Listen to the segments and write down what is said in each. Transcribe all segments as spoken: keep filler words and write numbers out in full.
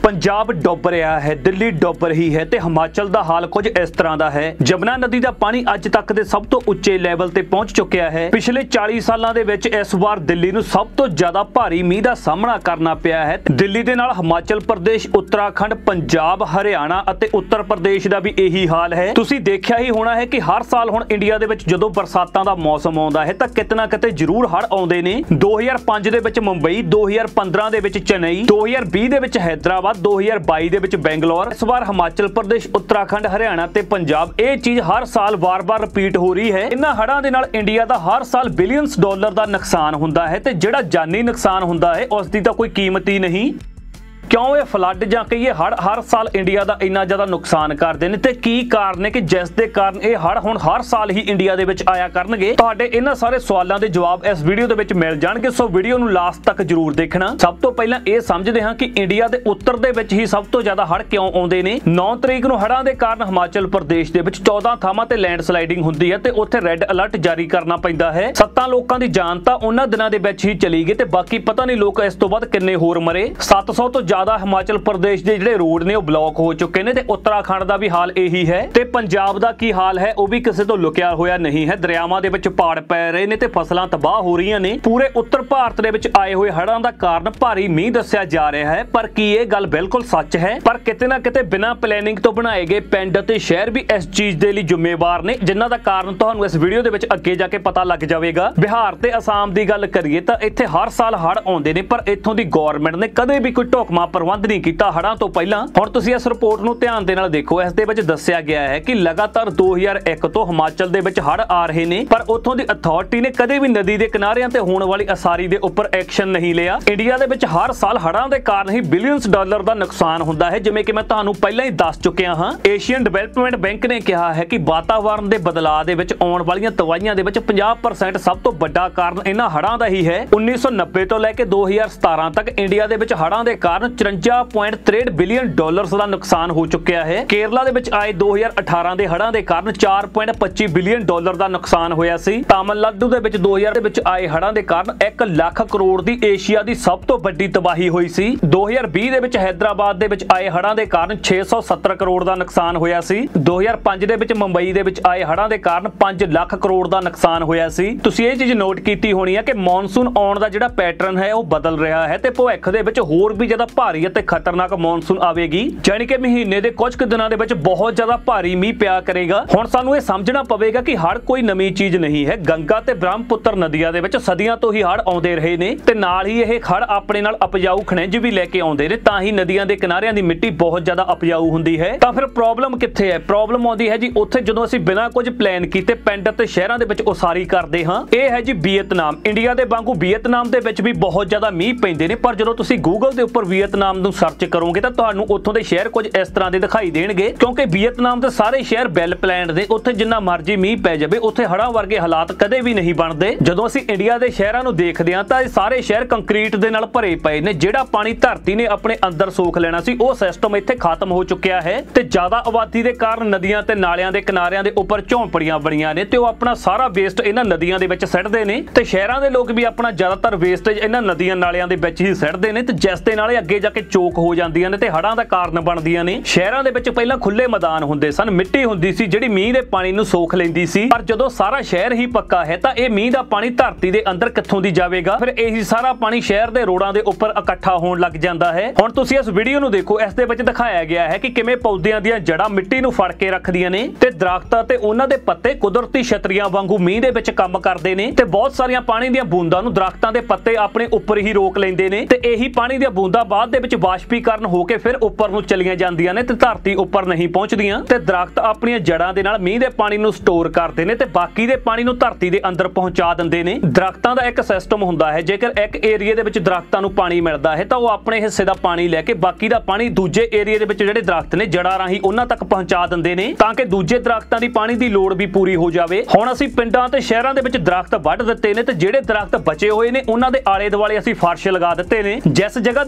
पंजाब डुब रहा है, दिल्ली डुब रही है ते हिमाचल दा हाल कुछ इस तरह दा है। जमुना नदी दा पानी अज तक दे सब तो उच्चे लैवल ते पहुंच चुकिया है। पिछले चालीस सालों दे विच इस बार दिल्ली नूं सब तो ज्यादा भारी मींह दा सामना करना पिया है। दिल्ली दे नाल हिमाचल प्रदेश, उत्तराखंड, पंजाब, हरियाणा अते उत्तर प्रदेश दा भी यही हाल है। तुसीं देखिया ही होना है कि हर साल हुण इंडिया दे विच जदों बरसातां दा मौसम आउंदा है तां किते ना किते जरूर हड़ आउंदे ने। दो हज़ार पांच दे विच मुंबई, दो हज़ार पंद्रह दे विच चेन्नई, दो हज़ार बीस दे विच हैदराबाद, दो हज़ार बाईस दे विच बेंगलोर। इस बार हिमाचल प्रदेश, उत्तराखंड, हरियाणा ते पंजाब ये चीज हर साल बार बार रिपीट हो रही है। इन्हां हड़ां दे नाल इंडिया दा हर साल बिलियंस डॉलर दा नुकसान हुंदा है ते जिहड़ा जानी नुकसान हुंदा है उस दी तां कोई कीमत ही नहीं। क्यों ये फ्लड जां कहिए हड़ हर साल इंडिया का इन्ना ज़्यादा नुकसान करते हैं ते की कारण है कि जिस दे कारण ये हड़ हुण हर साल ही इंडिया दे विच आया करनगे। तुहाडे इन्हां सारे सवालों के जवाब इस वीडियो दे विच मिल जाणगे, सो वीडियो नूं लास्ट तक जरूर देखना। सब तो पहलां ये समझते हाँ कि इंडिया के उत्तर दे विच ही सब तो ज़्यादा हड़ क्यों आउंदे ने। नौ तरीक नूं हड़ां दे कारण हिमाचल प्रदेश दे विच चौदह थावां ते लैंडस्लाइडिंग हुंदी है ते उत्थे रैड अलर्ट जारी करना पैंदा है। सत्तां लोकां दी जान तां उन्हां दिनां दे विच ही चली गई ते बाकी पता नहीं लोग इस तो बाद किन्ने होर मरे। सत्त सौ तो ज़्यादा हिमाचल प्रदेश ਦੇ ਜਿਹੜੇ रोड ने ब्लॉक हो चुके ने ते उत्तराखंड ਦਾ भी हाल यही है ਤੇ पंजाब ਦਾ ਕੀ हाल है वो भी किसी तो लुकिया होया नहीं है। दरियावां ਦੇ ਵਿੱਚ ਪਾੜ ਪੈ ਰਹੇ ਨੇ ਤੇ ਫਸਲਾਂ ਤਬਾਹ ਹੋ ਰਹੀਆਂ ਨੇ। पूरे उत्तर भारत ਦੇ ਵਿੱਚ ਆਏ ਹੋਏ ਹੜ੍ਹਾਂ ਦਾ ਕਾਰਨ ਭਾਰੀ ਮੀਂਹ ਦੱਸਿਆ ਜਾ ਰਿਹਾ ਹੈ, ਪਰ ਕੀ ਇਹ ਗੱਲ ਬਿਲਕੁਲ ਸੱਚ ਹੈ? ਪਰ ਕਿਤੇ ਨਾ ਕਿਤੇ ਬਿਨਾਂ ਪਲੈਨਿੰਗ ਤੋਂ ਬਣਾਏ ਗਏ ਪਿੰਡ ਅਤੇ ਸ਼ਹਿਰ ਵੀ ਇਸ ਚੀਜ਼ ਦੇ ਲਈ ਜ਼ਿੰਮੇਵਾਰ ਨੇ, ਜਿਨ੍ਹਾਂ ਦਾ ਕਾਰਨ ਤੁਹਾਨੂੰ ਇਸ ਵੀਡੀਓ ਦੇ ਵਿੱਚ ਅੱਗੇ ਜਾ ਕੇ ਪਤਾ ਲੱਗ ਜਾਵੇਗਾ। ਬਿਹਾਰ ਤੇ ਅਸਾਮ ਦੀ ਗੱਲ ਕਰੀਏ ਤਾਂ ਇੱਥੇ ਹਰ ਸਾਲ ਹੜ੍ਹ ਆਉਂਦੇ ਨੇ, ਪਰ ਇੱਥੋਂ ਦੀ ਗਵਰਨਮੈਂਟ ਨੇ ਕਦੇ ਵੀ ਕੋਈ ਢੁਕਵਾਂ ਪ੍ਰਬੰਧ ਨਹੀਂ ਕੀਤਾ ਹੜਾਂ ਤੋਂ ਪਹਿਲਾਂ। ਹੁਣ ਤੁਸੀਂ ਇਸ ਰਿਪੋਰਟ ਨੂੰ ਧਿਆਨ ਦੇ ਨਾਲ ਦੇਖੋ। ਇਸ ਦੇ ਵਿੱਚ ਦੱਸਿਆ ਗਿਆ ਹੈ ਕਿ ਲਗਾਤਾਰ ਦੋ ਹਜ਼ਾਰ ਇੱਕ ਤੋਂ ਹਿਮਾਚਲ ਦੇ ਵਿੱਚ ਹੜ੍ਹ ਆ ਰਹੇ ਨੇ, ਪਰ ਉੱਥੋਂ ਦੀ ਅਥਾਰਟੀ ਨੇ ਕਦੇ ਵੀ ਨਦੀ ਦੇ ਕਿਨਾਰਿਆਂ ਤੇ ਹੋਣ ਵਾਲੀ ਅਸਾਰੀ ਦੇ ਉੱਪਰ ਐਕਸ਼ਨ ਨਹੀਂ ਲਿਆ। ਇੰਡੀਆ ਦੇ ਵਿੱਚ ਹਰ ਸਾਲ ਹੜ੍ਹਾਂ ਦੇ ਕਾਰਨ ਹੀ ਬਿਲੀਅਨਸ ਡਾਲਰ ਦਾ ਨੁਕਸਾਨ ਹੁੰਦਾ ਹੈ, ਜਿਵੇਂ ਕਿ ਮੈਂ ਤੁਹਾਨੂੰ ਪਹਿਲਾਂ ਹੀ ਦੱਸ ਚੁੱਕਿਆ ਹਾਂ। ਏਸ਼ੀਅਨ ਡਿਵੈਲਪਮੈਂਟ ਬੈਂਕ ਨੇ ਕਿਹਾ ਹੈ ਕਿ ਵਾਤਾਵਰਣ ਦੇ ਬਦਲਾਅ ਦੇ ਵਿੱਚ ਆਉਣ ਵਾਲੀਆਂ ਤਬਾਹੀਆਂ ਦੇ ਵਿੱਚ ਪੰਜਾਹ ਪਰਸੈਂਟ ਸਭ ਤੋਂ ਵੱਡਾ ਕਾਰਨ ਇਹਨਾਂ ਹੜ੍ਹਾਂ ਦਾ ਹੀ ਹੈ। ਉੱਨੀ ਸੌ ਨੱਬੇ ਤੋਂ ਲੈ ਕੇ ਦੋ ਹਜ਼ਾਰ ਸਤਾਰਾਂ ਤੱਕ ਇੰਡੀਆ ਦੇ ਵਿੱਚ ਹੜ੍ਹਾਂ ਦੇ ਕਾਰਨ ਚੁਰੰਜਾ ਪੁਆਇੰਟ ਤਰੇਹਠ ਬਿਲੀਅਨ ਡਾਲਰਸ ਦਾ ਨੁਕਸਾਨ ਹੋ ਚੁੱਕਿਆ ਹੈ। ਕੇਰਲਾ ਦੇ ਵਿੱਚ ਆਏ ਦੋ ਹਜ਼ਾਰ ਅਠਾਰਾਂ ਦੇ ਹੜ੍ਹਾਂ ਦੇ ਕਾਰਨ ਚਾਰ ਪੁਆਇੰਟ ਪੱਚੀ ਬਿਲੀਅਨ ਡਾਲਰ ਦਾ ਨੁਕਸਾਨ ਹੋਇਆ ਸੀ। ਤਾਮਿਲਨਾਡੂ ਦੇ ਵਿੱਚ ਦੋ ਹਜ਼ਾਰ ਦੇ ਵਿੱਚ ਆਏ ਹੜ੍ਹਾਂ ਦੇ ਕਾਰਨ ਇੱਕ ਲੱਖ ਕਰੋੜ ਦੀ ਏਸ਼ੀਆ ਦੀ ਸਭ ਤੋਂ ਵੱਡੀ ਤਬਾਹੀ ਹੋਈ ਸੀ। ਦੋ ਹਜ਼ਾਰ ਵੀਹ ਦੇ ਵਿੱਚ ਹੈਦਰਾਬਾਦ ਦੇ ਵਿੱਚ ਆਏ ਹੜ੍ਹਾਂ ਦੇ ਕਾਰਨ ਛੇ ਸੌ ਸੱਤਰ ਕਰੋੜ ਦਾ ਨੁਕਸਾਨ ਹੋਇਆ ਸੀ। ਦੋ ਹਜ਼ਾਰ ਪੰਜ ਦੇ ਵਿੱਚ ਮੁੰਬਈ ਦੇ ਵਿੱਚ ਆਏ ਹੜ੍ਹਾਂ ਦੇ ਕਾਰਨ ਪੰਜ ਲੱਖ ਕਰੋੜ ਦਾ ਨੁਕਸਾਨ ਹੋਇਆ ਸੀ। ਤੁਸੀਂ ਇਹ ਚੀਜ਼ ਨੋਟ ਕੀਤੀ ਹੋਣੀ ਹੈ ਕਿ ਮੌਨਸੂਨ ਆਉਣ ਦਾ ਜਿਹੜਾ ਪੈਟਰਨ ਹੈ ਉਹ ਬਦਲ ਰਿਹਾ ਹੈ ਤੇ ਭਵਿੱਖ ਦੇ ਵਿੱਚ ਹੋਰ ਵੀ ਜ਼ਿਆਦਾ ਭਾਰੀ ਅਤੇ ਖਤਰਨਾਕ ਮੌਨਸੂਨ ਆਵੇਗੀ, ਜਾਣੀ ਕਿ ਮਹੀਨੇ ਦੇ ਕੁਝ ਕੁ ਦਿਨਾਂ ਦੇ ਵਿੱਚ ਬਹੁਤ ਜ਼ਿਆਦਾ ਭਾਰੀ ਮੀਂਹ ਪਿਆ ਕਰੇਗਾ। ਹੁਣ ਸਾਨੂੰ ਇਹ ਸਮਝਣਾ ਪਵੇਗਾ ਕਿ ਹੜ੍ਹ ਕੋਈ ਨਵੀਂ ਚੀਜ਼ ਨਹੀਂ ਹੈ। ਗੰਗਾ ਤੇ ਬ੍ਰਹਮਪੁੱਤਰ ਨਦੀਆਂ ਦੇ ਵਿੱਚ ਸਦੀਆਂ ਤੋਂ ਹੀ ਹੜ੍ਹ ਆਉਂਦੇ ਰਹੇ ਨੇ ਤੇ ਨਾਲ ਹੀ ਇਹ ਹੜ੍ਹ ਆਪਣੇ ਨਾਲ ਉਪਜਾਊ ਖਣਿਜ ਵੀ ਲੈ ਕੇ ਆਉਂਦੇ ਨੇ, ਤਾਂ ਹੀ ਨਦੀਆਂ ਦੇ ਕਿਨਾਰਿਆਂ ਦੀ ਮਿੱਟੀ ਬਹੁਤ ਜ਼ਿਆਦਾ ਉਪਜਾਊ ਹੁੰਦੀ ਹੈ। ਤਾਂ ਫਿਰ ਪ੍ਰੋਬਲਮ ਕਿੱਥੇ ਹੈ? ਪ੍ਰੋਬਲਮ ਆਉਂਦੀ ਹੈ ਜੀ ਉੱਥੇ ਜਦੋਂ ਅਸੀਂ ਬਿਨਾਂ ਕੁਝ ਪਲਾਨ ਕੀਤੇ ਪਿੰਡ ਅਤੇ ਸ਼ਹਿਰਾਂ ਦੇ ਵਿੱਚ ਉਸਾਰੀ ਕਰਦੇ ਹਾਂ। ਇਹ ਹੈ ਜੀ ਵੀਅਤਨਾਮ। ਇੰਡੀਆ ਦੇ ਵਾਂਗੂ ਵੀਅਤਨਾਮ ਦੇ ਵਿੱਚ ਵੀ ਬਹੁਤ ਜ਼ਿਆਦਾ ਮੀਂਹ ਪੈਂਦੇ ਨੇ, ਪਰ ਜਦੋਂ ਤੁਸੀਂ ਗੂਗਲ ਦੇ ਉੱਪਰ ਵੀਅਤਨਾਮ ਨੂੰ ਸਰਚ ਕਰੋਗੇ ਤਾਂ ਤੁਹਾਨੂੰ ਉੱਥੋਂ ਦੇ ਸ਼ਹਿਰ ਕੁਝ ਇਸ ਤਰ੍ਹਾਂ ਦੇ ਦਿਖਾਈ ਦੇਣਗੇ, ਕਿਉਂਕਿ ਵੀਅਤਨਾਮ ਦੇ ਸਾਰੇ ਸ਼ਹਿਰ ਵੈਲ ਪਲਾਨਡ ਨੇ। ਉੱਥੇ ਜਿੰਨਾ ਮਰਜ਼ੀ ਮੀਂਹ ਪੈ ਜਾਵੇ ਉੱਥੇ ਹੜ੍ਹਾਂ ਵਰਗੇ ਹਾਲਾਤ ਕਦੇ ਵੀ ਨਹੀਂ ਬਣਦੇ। ਜਦੋਂ ਅਸੀਂ ਇੰਡੀਆ ਦੇ ਸ਼ਹਿਰਾਂ ਨੂੰ ਦੇਖਦੇ ਹਾਂ ਤਾਂ ਇਹ ਸਾਰੇ ਸ਼ਹਿਰ ਕੰਕਰੀਟ ਦੇ ਨਾਲ ਭਰੇ ਪਏ ਨੇ। ਜਿਹੜਾ ਪਾਣੀ ਧਰਤੀ ਨੇ ਆਪਣੇ ਅੰਦਰ ਸੋਖ ਲੈਣਾ ਸੀ ਉਹ ਸਿਸਟਮ ਇੱਥੇ ਖਤਮ ਹੋ ਚੁੱਕਿਆ ਹੈ ਤੇ ਜ਼ਿਆਦਾ ਆਬਾਦੀ ਦੇ ਕਾਰਨ ਨਦੀਆਂ ਤੇ ਨਾਲਿਆਂ ਦੇ ਕਿਨਾਰਿਆਂ ਦੇ ਉੱਪਰ ਝੌਂਪੜੀਆਂ ਬਣੀਆਂ ਨੇ ਤੇ ਉਹ ਆਪਣਾ ਸਾਰਾ ਵੇਸਟ ਇਹਨਾਂ ਨਦੀਆਂ ਦੇ ਵਿੱਚ ਸਿੱਟਦੇ ਨੇ ਤੇ ਸ਼ਹਿਰਾਂ ਦੇ ਲੋਕ ਵੀ ਆਪਣਾ ਜ਼ਿਆਦਾਤਰ ਵੇਸਟੇਜ ਇਹਨਾਂ ਨਦੀਆਂ ਨਾਲਿਆਂ ਦੇ ਵਿੱਚ ਹੀ ਸਿੱਟਦੇ ਨੇ ਤੇ ਜਿਸ ਦੇ ਨਾਲ ਇਹ ਅੱਗੇ ਜਾ ਕੇ ਚੋਕ ਹੋ ਜਾਂਦੀਆਂ ਨੇ ਤੇ ਹੜ੍ਹਾਂ ਦਾ ਕਾਰਨ ਬਣਦੀਆਂ ਨੇ। ਸ਼ਹਿਰਾਂ ਦੇ ਵਿੱਚ ਪਹਿਲਾਂ ਖੁੱਲੇ ਮੈਦਾਨ ਹੁੰਦੇ ਸਨ, ਮਿੱਟੀ ਹੁੰਦੀ ਸੀ ਜਿਹੜੀ ਮੀਂਹ ਦੇ ਪਾਣੀ ਨੂੰ ਸੋਖ ਲੈਂਦੀ ਸੀ, ਪਰ ਜਦੋਂ ਸਾਰਾ ਸ਼ਹਿਰ ਹੀ ਪੱਕਾ ਹੈ ਤਾਂ ਇਹ ਮੀਂਹ ਦਾ ਪਾਣੀ ਧਰਤੀ ਦੇ ਅੰਦਰ ਕਿੱਥੋਂ ਦੀ ਜਾਵੇਗਾ? ਫਿਰ ਇਹੀ ਸਾਰਾ ਪਾਣੀ ਸ਼ਹਿਰ ਦੇ ਰੋਡਾਂ ਦੇ ਉੱਪਰ ਇਕੱਠਾ ਹੋਣ ਲੱਗ ਜਾਂਦਾ ਹੈ। ਹੁਣ ਤੁਸੀਂ ਇਸ ਵੀਡੀਓ ਨੂੰ ਦੇਖੋ। ਇਸ ਦੇ ਵਿੱਚ ਦਿਖਾਇਆ ਗਿਆ ਹੈ ਕਿ ਕਿਵੇਂ ਪੌਦਿਆਂ ਦੀਆਂ ਜੜ੍ਹਾਂ ਮਿੱਟੀ ਨੂੰ ਫੜ ਕੇ ਰੱਖਦੀਆਂ ਨੇ ਤੇ ਦਰਖਤਾਂ ਤੇ ਉਹਨਾਂ ਦੇ ਪੱਤੇ ਕੁਦਰਤੀ ਛਤਰੀਆਂ ਵਾਂਗੂ ਮੀਂਹ ਦੇ ਵਿੱਚ ਕੰਮ ਕਰਦੇ ਨੇ ਤੇ ਬਹੁਤ ਸਾਰੀਆਂ ਪਾਣੀ ਦੀਆਂ ਬੂੰਦਾਂ ਨੂੰ ਦਰਖਤਾਂ ਦੇ ਪੱਤੇ ਆਪਣੇ ਉੱਪਰ ਹੀ ਰੋਕ ਲੈਂਦੇ ਨੇ ਤੇ ਇਹੀ ਪਾਣੀ ਦੀਆਂ ਬੂੰਦਾਂ ਬਾਅਦ ਦੇ ਵਿੱਚ ਵਾਸ਼ਪੀਕਰਨ ਹੋ ਕੇ ਫਿਰ ਉੱਪਰ ਨੂੰ ਚਲੀਆਂ ਜਾਂਦੀਆਂ ਨੇ ਤੇ ਧਰਤੀ ਉੱਪਰ ਨਹੀਂ ਪਹੁੰਚਦੀਆਂ ਤੇ ਦਰਖਤ ਆਪਣੀਆਂ ਜੜ੍ਹਾਂ ਦੇ ਨਾਲ ਮੀਂਹ ਦੇ ਪਾਣੀ ਨੂੰ ਸਟੋਰ ਕਰਦੇ ਨੇ ਤੇ ਬਾਕੀ ਦੇ ਪਾਣੀ ਨੂੰ ਧਰਤੀ ਦੇ ਅੰਦਰ ਪਹੁੰਚਾ ਦਿੰਦੇ ਨੇ। ਦਰਖਤਾਂ ਦਾ ਇੱਕ ਸਿਸਟਮ ਹੁੰਦਾ ਹੈ, ਜੇਕਰ ਇੱਕ ਏਰੀਆ ਦੇ ਵਿੱਚ ਦਰਖਤਾਂ ਨੂੰ ਪਾਣੀ ਮਿਲਦਾ ਹੈ ਤਾਂ ਉਹ ਆਪਣੇ ਹਿੱਸੇ ਦਾ ਪਾਣੀ ਲੈ ਕੇ ਬਾਕੀ ਦਾ ਪਾਣੀ ਦੂਜੇ ਏਰੀਆ ਦੇ ਵਿੱਚ ਜਿਹੜੇ ਦਰਖਤ ਨੇ ਜੜ੍ਹਾਂ ਰਾਹੀਂ ਉਹਨਾਂ ਤੱਕ ਪਹੁੰਚਾ ਦਿੰਦੇ ਨੇ ਤਾਂ ਕਿ ਦੂਜੇ ਦਰਖਤਾਂ ਦੀ ਪਾਣੀ ਦੀ ਲੋੜ ਵੀ ਪੂਰੀ ਹੋ ਜਾਵੇ। ਹੁਣ ਅਸੀਂ ਪਿੰਡਾਂ ਤੇ ਸ਼ਹਿਰਾਂ ਦੇ ਵਿੱਚ ਦਰਖਤ ਵੱਢ ਦਿੱਤੇ ਨੇ ਤੇ ਜਿਹੜੇ ਦਰਖਤ ਬਚੇ ਹੋਏ ਨੇ ਉਹਨਾਂ ਦੇ ਆਲੇ ਦੁਆਲੇ ਅਸੀਂ ਫਰਸ਼ ਲਗਾ ਦਿੱਤੇ ਨੇ। ਜਿਸ ਜਗ੍ਹਾ ਦੇ ਉੱਪਰ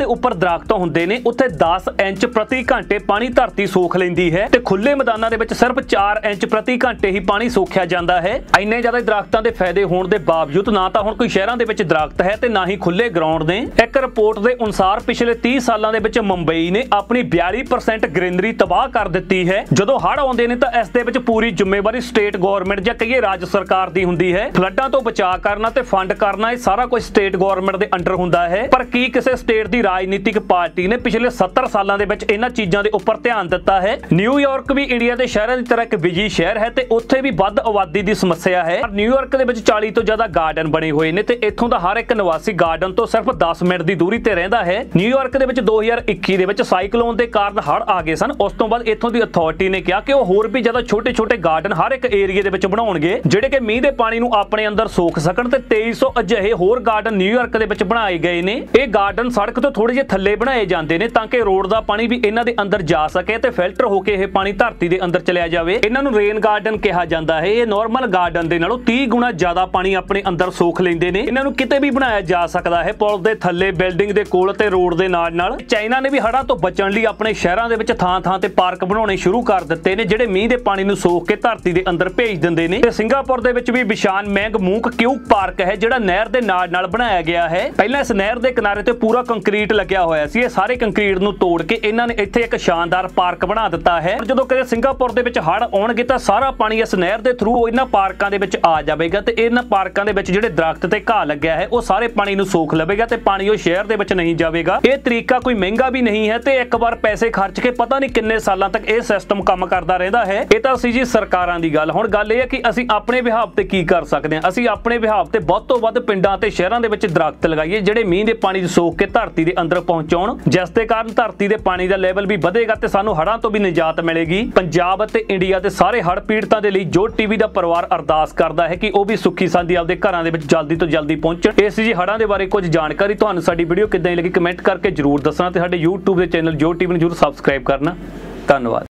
ਦਰਖਤ ਹੁੰਦੇ ਨੇ ਉੱਥੇ ਦਸ ਇੰਚ ਪ੍ਰਤੀ ਘੰਟੇ ਪਾਣੀ ਧਰਤੀ ਸੋਖ ਲੈਂਦੀ ਹੈ ਤੇ ਖੁੱਲੇ ਮੈਦਾਨਾਂ ਦੇ ਵਿੱਚ ਸਿਰਫ ਚਾਰ ਇੰਚ ਪ੍ਰਤੀ ਘੰਟੇ ਹੀ ਪਾਣੀ ਸੋਖਿਆ ਜਾਂਦਾ ਹੈ। ਇੰਨੇ ਜ਼ਿਆਦਾ ਦਰਖਤਾਂ ਦੇ ਫਾਇਦੇ ਹੋਣ ਦੇ ਬਾਵਜੂਦ ਨਾ ਤਾਂ ਹੁਣ ਕੋਈ ਸ਼ਹਿਰਾਂ ਦੇ ਵਿੱਚ ਦਰਖਤ ਹੈ ਤੇ ਨਾ ਹੀ ਖੁੱਲੇ ਗਰਾਊਂਡ ਨੇ। ਇੱਕ ਰਿਪੋਰਟ ਦੇ ਅਨੁਸਾਰ ਪਿਛਲੇ ਤੀਹ ਸਾਲਾਂ ਦੇ ਵਿੱਚ ਮੁੰਬਈ ਨੇ ਆਪਣੀ ਬਿਆਲੀ ਪਰਸੈਂਟ ਗ੍ਰੀਨਰੀ ਤਬਾਹ ਕਰ ਦਿੱਤੀ ਹੈ। ਜਦੋਂ ਹੜ੍ਹ ਆਉਂਦੇ ਨੇ ਤਾਂ ਇਸ ਦੇ ਵਿੱਚ ਪੂਰੀ ਜ਼ਿੰਮੇਵਾਰੀ ਸਟੇਟ ਗਵਰਨਮੈਂਟ ਜਾਂ ਕਹੀਏ ਰਾਜ ਸਰਕਾਰ ਦੀ ਹੁੰਦੀ ਹੈ। ਫਲੱਡਾਂ ਤੋਂ ਬਚਾਅ ਕਰਨਾ ਤੇ ਫੰਡ ਕਰਨਾ ਇਹ ਸਾਰਾ ਕੁਝ ਸਟੇਟ ਗਵਰਨਮੈਂਟ ਦੇ ਅੰਡਰ ਹੁੰਦਾ ਹੈ। ਪਰ ਕੀ ਕਿਸੇ ਸਟੇਟ ਦੀ ਰਾਜਨੀਤਿਕ ਪਾਰਟੀ ਨੇ ਪਿਛਲੇ ਸੱਤਰ ਸਾਲਾਂ ਦੇ ਵਿੱਚ ਇਹਨਾਂ ਚੀਜ਼ਾਂ ਦੇ ਉੱਪਰ ਧਿਆਨ ਦਿੱਤਾ ਹੈ? ਨਿਊਯਾਰਕ ਵੀ ਇੰਡੀਆ ਦੇ ਸ਼ਹਿਰਾਂ ਦੀ ਤਰ੍ਹਾਂ ਇੱਕ ਬਿਜੀ ਸ਼ਹਿਰ ਹੈ ਤੇ ਉੱਥੇ ਵੀ ਵੱਧ ਆਬਾਦੀ ਦੀ ਸਮੱਸਿਆ ਹੈ। ਪਰ ਨਿਊਯਾਰਕ ਦੇ ਵਿੱਚ ਚਾਲੀ ਤੋਂ ਜ਼ਿਆਦਾ ਗਾਰਡਨ ਬਣੇ ਹੋਏ ਨੇ ਤੇ ਇੱਥੋਂ ਦਾ ਹਰ ਇੱਕ ਨਿਵਾਸੀ ਗਾਰਡਨ ਤੋਂ ਸਿਰਫ ਦਸ ਮਿੰਟ ਦੀ ਦੂਰੀ ਤੇ ਰਹਿੰਦਾ ਹੈ। ਨਿਊਯਾਰਕ ਦੇ ਵਿੱਚ ਦੋ ਹਜ਼ਾਰ ਇੱਕੀ ਦੇ ਵਿੱਚ ਸਾਈਕਲੋਨ ਦੇ ਕਾਰਨ ਹੜ੍ਹ ਆ ਗਏ ਸਨ। ਉਸ ਤੋਂ ਬਾਅਦ ਇੱਥੋਂ ਦੀ ਅਥਾਰਟੀ ਨੇ ਕਿਹਾ ਕਿ ਉਹ ਹੋਰ ਵੀ ਜ਼ਿਆਦਾ ਛੋਟੇ ਛੋਟੇ ਗਾਰਡਨ ਹਰ ਇੱਕ ਏਰੀਆ ਦੇ ਵਿੱਚ ਬਣਾਉਣਗੇ ਜਿਹੜੇ ਕਿ ਮੀਂਹ ਦੇ ਪਾਣੀ ਨੂੰ ਆਪਣੇ ਅੰਦਰ ਸੋਖ ਸਕਣ ਤੇ ਤੇਈ ਸੌ ਅਜਿਹੇ ਹੋਰ ਗਾਰਡਨ ਨਿਊਯਾਰਕ ਦੇ ਵਿੱਚ ਬਣਾਏ ਗਏ ਨੇ। ਇਹ ਗਾਰਡਨ ਸੜਕ ਤੋਂ ਥੋੜੇ ਜਿਹੇ ਥੱਲੇ ਬਣਾਏ ਜਾਂਦੇ ਨੇ ਤਾਂ ਕਿ ਰੋਡ ਦਾ ਪਾਣੀ ਵੀ ਇਹਨਾਂ ਦੇ ਅੰਦਰ ਜਾ ਸਕੇ ਤੇ ਫਿਲਟਰ ਹੋ ਕੇ ਇਹ ਪਾਣੀ ਧਰਤੀ ਦੇ ਅੰਦਰ ਚਲਿਆ ਜਾਵੇ। ਇਹਨਾਂ ਨੂੰ ਰੇਨ ਗਾਰਡਨ ਕਿਹਾ ਜਾਂਦਾ ਹੈ। ਇਹ ਨਾਰਮਲ ਗਾਰਡਨ ਦੇ ਨਾਲੋਂ ਤੀਹ ਗੁਣਾ ਜ਼ਿਆਦਾ ਪਾਣੀ ਆਪਣੇ ਅੰਦਰ ਸੋਖ ਲੈਂਦੇ ਨੇ। ਇਹਨਾਂ ਨੂੰ ਕਿਤੇ ਵੀ ਬਣਾਇਆ ਜਾ ਸਕਦਾ ਹੈ, ਪੁਲ ਦੇ ਥੱਲੇ, ਬਿਲਡਿੰਗ ਦੇ ਕੋਲ ਤੇ ਰੋਡ ਦੇ ਨਾਲ ਨਾਲ। ਚਾਈਨਾ ਨੇ ਵੀ ਹੜ੍ਹਾਂ ਤੋਂ ਬਚਣ ਲਈ ਆਪਣੇ ਸ਼ਹਿਰਾਂ ਦੇ ਵਿੱਚ ਥਾਂ ਥਾਂ ਤੇ ਪਾਰਕ ਬਣਾਉਣੇ ਸ਼ੁਰੂ ਕਰ ਦਿੱਤੇ ਨੇ ਜਿਹੜੇ ਮੀਂਹ ਦੇ ਪਾਣੀ ਨੂੰ ਸੋਖ ਕੇ ਧਰਤੀ ਦੇ ਅੰਦਰ ਭੇਜ ਦਿੰਦੇ ਨੇ। ਤੇ ਸਿੰਗਾਪੁਰ ਦੇ ਵਿੱਚ ਵੀ ਬਿਸ਼ਾਨ ਮੈਂਗ ਮੂਕ ਕਿਊ ਪਾਰਕ ਹੈ ਜਿਹੜਾ ਨਹਿਰ ਦੇ ਨਾਲ ਨਾਲ ਬਣਾਇਆ ਗਿਆ ਹੈ। ਪਹਿਲਾਂ ਇਸ ਨਹਿਰ ਦੇ ਕਿਨਾਰੇ ਤੇ ਪੂਰਾ ਕੰਕਰੀਟ ਲੱਗਿਆ ਹੋਇਆ ਸੀ। ਇਹ ਸਾਰੇ ਕੰਕਰੀਟ ਨੂੰ ਤੋੜ ਕੇ ਇਹਨਾਂ ਨੇ ਇੱਥੇ ਇੱਕ ਸ਼ਾਨਦਾਰ ਪਾਰਕ ਬਣਾ ਦਿੱਤਾ ਹੈ। ਜਦੋਂ ਕਦੇ ਸਿੰਗਾਪੁਰ ਦੇ ਵਿੱਚ ਹੜ੍ਹ ਆਉਣਗੇ ਤਾਂ ਸਾਰਾ ਪਾਣੀ ਇਸ ਨਹਿਰ ਦੇ ਥਰੂ ਇਹਨਾਂ ਪਾਰਕਾਂ ਦੇ ਵਿੱਚ ਆ ਜਾਵੇਗਾ ਤੇ ਇਹਨਾਂ ਪਾਰਕਾਂ ਦੇ ਵਿੱਚ ਜਿਹੜੇ ਦਰਖਤ ਤੇ ਘਾਹ ਲੱਗਿਆ ਹੈ ਉਹ ਸਾਰੇ ਪਾਣੀ ਨੂੰ ਸੋਖ ਲਵੇਗਾ ਤੇ ਪਾਣੀ ਉਹ ਸ਼ਹਿਰ ਦੇ ਵਿੱਚ ਨਹੀਂ ਜਾਵੇਗਾ। ਇਹ ਤਰੀਕਾ ਕੋਈ ਮਹਿੰਗਾ ਵੀ ਨਹੀਂ ਹੈ ਤੇ ਇੱਕ ਵਾਰ ਪੈਸੇ ਖਰਚ ਕੇ ਪਤਾ ਨਹੀਂ ਕਿੰਨੇ ਸਾਲਾਂ ਤੱਕ ਇਹ ਸਿਸਟਮ ਕੰਮ ਕਰਦਾ ਰਹਿੰਦਾ ਹੈ। ਇਹ ਤਾਂ ਸੀ ਜੀ ਸਰਕਾਰਾਂ ਦੀ ਗੱਲ। ਹੁਣ ਗੱਲ ਇਹ ਹੈ ਕਿ ਅਸੀਂ ਆਪਣੇ ਵਿਹਾਵ ਤੇ ਕੀ ਕਰ ਸਕਦੇ ਹਾਂ। ਅਸੀਂ ਆਪਣੇ ਵਿਹਾਵ ਤੇ ਵੱਧ ਤੋਂ ਵੱਧ ਪਿੰਡਾਂ ਤੇ ਸ਼ਹਿਰਾਂ ਦੇ ਵਿੱਚ ਦਰਖਤ ਲਗਾਈਏ ਜਿਹੜੇ ਮੀਂਹ ਦੇ ਪਾਣੀ ਨੂੰ ਸੋਖ ਕੇ ਧਰਤੀ ਦੇ ਅੰਦਰ ਪਹੁੰਚਾਉਣ, ਜਿਸ ਦੇ ਕਾਰਨ ਧਰਤੀ ਦੇ ਪਾਣੀ ਦਾ ਲੈਵਲ ਵੀ ਵਧੇਗਾ ਤੇ ਸਾਨੂੰ ਹੜ੍ਹਾਂ ਤੋਂ ਵੀ ਨਿਜਾਤ ਮਿਲੇਗੀ। ਪੰਜਾਬ ਅਤੇ ਇੰਡੀਆ ਦੇ ਸਾਰੇ ਹੜ੍ਹ ਪੀੜਤਾਂ ਦੇ ਲਈ ਜੋਤ ਟੀਵੀ ਦਾ ਪਰਿਵਾਰ ਅਰਦਾਸ ਕਰਦਾ ਹੈ ਕਿ ਉਹ ਵੀ ਸੁੱਖੀ ਸਾਂਦੀ ਆਪਦੇ ਘਰਾਂ ਦੇ ਵਿੱਚ ਜਲਦੀ ਤੋਂ ਜਲਦੀ ਪਹੁੰਚਣ। ਇਸ ਜੀ ਹੜ੍ਹਾਂ ਦੇ ਬਾਰੇ ਕੁਝ ਜਾਣਕਾਰੀ ਤੁਹਾਨੂੰ ਸਾਡੀ ਵੀਡੀਓ ਕਿੱਦਾਂ ਲੱਗੀ ਕਮੈਂਟ ਕਰਕੇ ਜਰੂਰ ਦੱਸਣਾ ਤੇ ਸਾਡੇ YouTube ਦੇ ਚੈਨਲ ਜੋਤ ਟੀਵੀ ਨੂੰ ਜਰੂਰ ਸਬਸਕ੍ਰਾਈਬ ਕਰਨਾ। ਧੰਨਵਾਦ।